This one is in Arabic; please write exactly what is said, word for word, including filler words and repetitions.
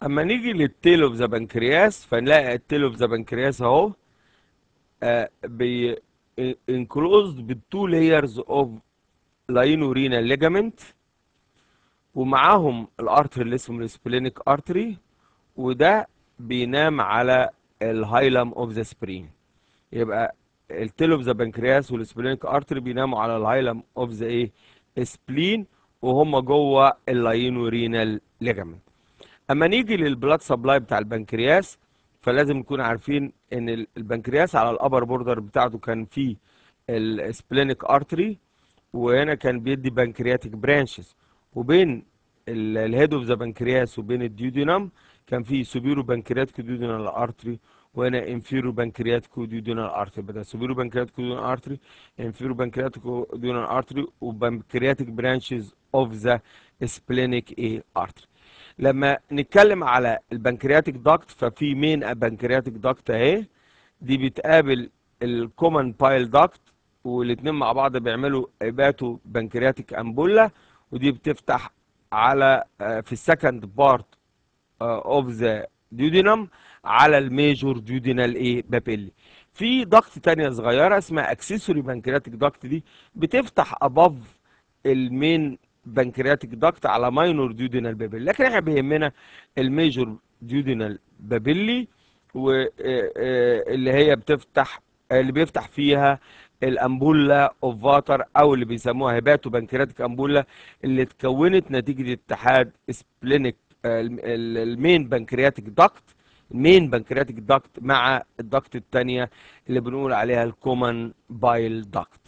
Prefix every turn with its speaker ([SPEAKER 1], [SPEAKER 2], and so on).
[SPEAKER 1] اما نيجي للتيل اوف ذا بنكرياس فنلاقي التيل اوف ذا بنكرياس اهو آه بي انكلوزد بالتو لايرز اوف لاينورينال ليجامنت، ومعاهم الارتري اللي اسمه السبلينيك ارتري، وده بينام على الهايلم اوف ذا سبرين. يبقى التيل اوف ذا بنكرياس والسبلينيك ارتري بيناموا على الهايلم اوف ذا ايه سبلين، وهم جوه اللاينورينال ليجامنت. اما نيجي للبلاد سبلاي بتاع البنكرياس فلازم نكون عارفين ان ال- البنكرياس على الابر بوردر بتاعته كان فيه السبلينيك ارتري، وهنا كان بيدي بنكرياتيك برانشز، وبين الهيد اوف ذا بنكرياس وبين الديودينم كان في سوبيرو بنكرياتيك ديودينال ارتري، وهنا انفيرو بنكرياتيك ديودينال ارتري. بدل سوبيرو بنكرياتيك ديودينال ارتري، انفيرو بنكرياتيك ديودينال ارتري، وبنكرياتيك برانشز اوف ذا سبلينيك اي ارتري. لما نتكلم على البنكرياتيك داكت ففي مين بنكرياتيك داكت اهي، دي بتقابل الكومن بايل داكت، والاتنين مع بعض بيعملوا هيباتو بنكرياتيك امبولا، ودي بتفتح على آه، في السكند بارت اوف ذا ديودينم على الميجور ديودينال ايه بابيلي. في ضغط تانية صغيرة اسمها اكسسوري بنكرياتيك ضغط، دي بتفتح اباف المين بنكرياتيك ضغط على ماينور ديودينال بابيلي، لكن احنا بيهمنا الميجور ديودينال بابيلي، واللي هي بتفتح اللي بيفتح فيها الامبولا اوف فاتر، او اللي بيسموها هيباتو بنكرياتيك امبولا، اللي اتكونت نتيجه اتحاد سبلينيك المين بنكرياتيك داكت المين بنكرياتيك داكت مع الداكت الثانيه اللي بنقول عليها الكومن بايل داكت.